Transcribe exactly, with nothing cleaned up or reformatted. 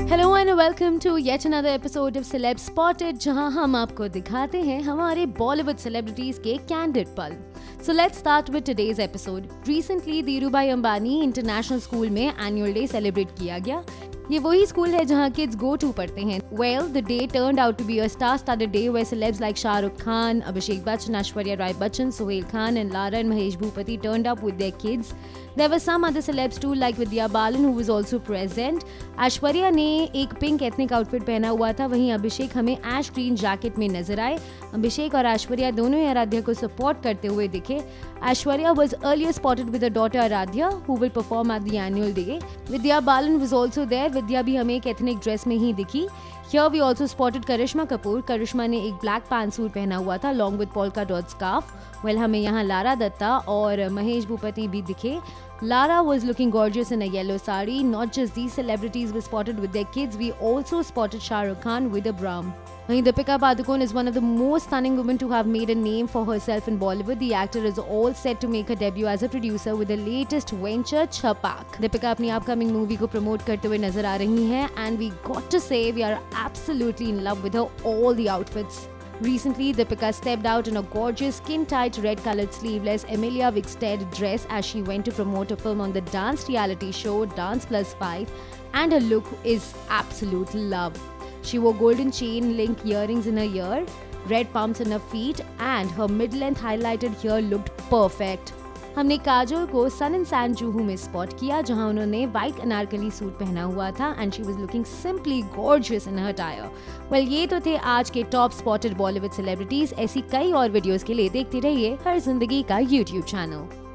Hello and welcome to yet another episode of celeb spotted, जहां हम आपको दिखाते हैं हमारे बॉलीवुड सेलिब्रिटीज के कैंडिड पल। So let's start with today's episode. Recently, Dhirubhai Ambani international school में एनुअल डे सेलिब्रेट किया गया। ये वही स्कूल है जहाँ किड्स गो टू पढ़ते हैं। Well, the day turned out to be a star-studded day where celebs like Shah Rukh Khan, Abhishek Bachchan, Aishwarya Rai Bachchan, Sohail Khan and Lara and Mahesh Bhupati turned up with their kids. There were some other celebs too, like Vidya Balan, who was also present. Aishwarya ने एक pink ethnic outfit पहना हुआ था, वहीं अभिषेक हमें ऐश green jacket में नजर आए। अभिषेक और ऐश्वर्या दोनों ही आराध्या को सपोर्ट करते हुए दिखे। Aishwarya was earlier spotted with her daughter Aradhya, who will perform at the annual day. Vidya Balan was also there. Vidya भी हमें एक एथनिक ड्रेस में ही दिखी। Here we also spotted करिश्मा कपूर. करिश्मा ने एक ब्लैक पैंट सूट पहना हुआ था along with polka dot scarf. Well, हमें यहाँ लारा दत्ता और महेश भूपति भी दिखे. Lara was looking gorgeous in a yellow sari. Not just these celebrities were spotted with their kids, we also spotted Shah Rukh Khan with a Brahm. Deepika Padukone is one of the most stunning women to have made a name for herself in Bollywood. The actor is all set to make her debut as a producer with the latest venture, Chhapaak. Deepika अपनी upcoming movie को promote करते हुए नजर आ रही हैं, and we got to say we are absolutely in love with her all the outfits. Recently, Deepika stepped out in a gorgeous skin-tight red-colored sleeveless Emilia Wickstead dress as she went to promote a film on the dance reality show Dance Plus five, and her look is absolute love. She wore golden chain link earrings in her ear, red pumps on her feet, and her mid-length highlighted hair looked perfect. हमने काजोल को सन and sand Juhu में spot किया, जहां उन्होंने white Anarkali suit पहना हुआ था and she was looking simply gorgeous in her attire. Well, ये तो थे आज के टॉप स्पॉटेड बॉलीवुड सेलिब्रिटीज। ऐसी कई और वीडियोस के लिए देखते रहिए हर जिंदगी का यूट्यूब चैनल।